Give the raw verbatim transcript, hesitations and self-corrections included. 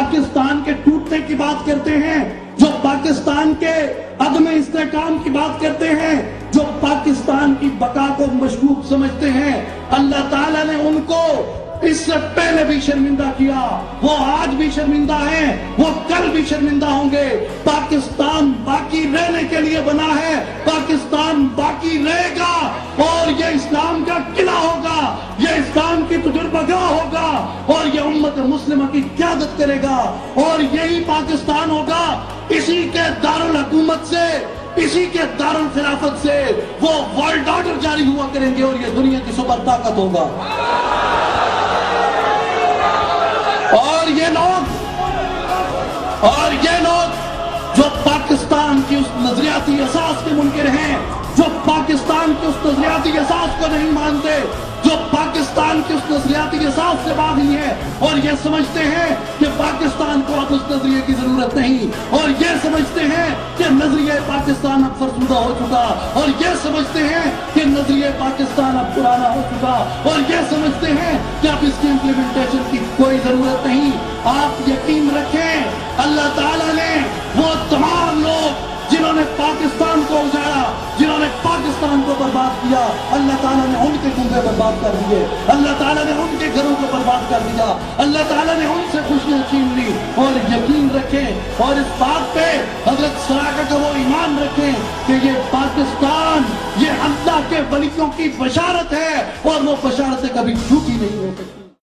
पाकिस्तान के टूटने की बात करते हैं, जो पाकिस्तान के अदम इस्तेहकाम की बात करते हैं, जो पाकिस्तान की बका को मशकूक समझते हैं, अल्लाह ताला ने उनको इससे पहले भी शर्मिंदा किया। वो आज भी शर्मिंदा हैं, वो कल भी शर्मिंदा होंगे। पाकिस्तान बाकी रहने के लिए बना है, पाकिस्तान बाकी रहेगा और ये इस्लाम का किला होगा, ये इस्लाम की तजुर्बागाह होगा और ये उम्मत मुस्लिमा की क़यादत करेगा और यही पाकिस्तान होगा। इसी के दारुल हुकूमत से, इसी के दारुल खिलाफत से वो वर्ल्ड ऑर्डर जारी हुआ करेंगे और ये दुनिया की सुपर ताकत होगा। और ये लोग और ये लोग जो पाकिस्तान की उस नजरियाती असास के मुनकिर हैं, जो पाकिस्तान के उस नजरियाती असास को नहीं मानते, जो पाकिस्तान के उस नजरियाती असास से बागी है और ये समझते हैं कि पाकिस्तान को अब उस नजरिए की जरूरत नहीं, और ये समझते हैं कि नजरिए पाकिस्तान अब फरसुदा हो चुका, और ये समझते हैं कि नजरिए पाकिस्तान अब पुराना हो चुका, और ये समझते हैं कि अब इसकी इम्प्लीमेंटेशन की कोई जरूरत नहीं। आप यकीन रखें, अल्लाह ताला ने वो तमाम लोग जिन्होंने पाकिस्तान को उजाड़ा, जिन्होंने पाकिस्तान को बर्बाद किया, अल्लाह ताला ने उनके कुंबे बर्बाद कर दिए, अल्लाह ताला ने उनके घरों को बर्बाद कर दिया, अल्लाह ताला ने उनसे खुशियां छीन ली। और यकीन रखें और इस बात पे हजरत सराका का वो ईमान रखें कि ये पाकिस्तान, ये अल्लाह के वलियों की बशारत है और वो बशारतें कभी झूठी नहीं हो सकती।